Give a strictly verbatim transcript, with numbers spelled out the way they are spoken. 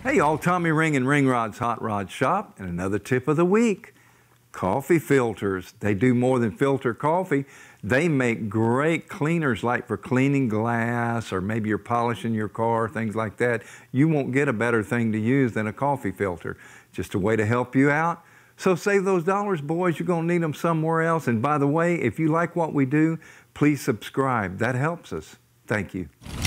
Hey y'all, Tommy Ring and Ring Rod's Hot Rod Shop, and another tip of the week. Coffee filters. They do more than filter coffee. They make great cleaners, like for cleaning glass, or maybe you're polishing your car, things like that. You won't get a better thing to use than a coffee filter. Just a way to help you out. So save those dollars, boys. You're going to need them somewhere else. And by the way, if you like what we do, please subscribe. That helps us. Thank you.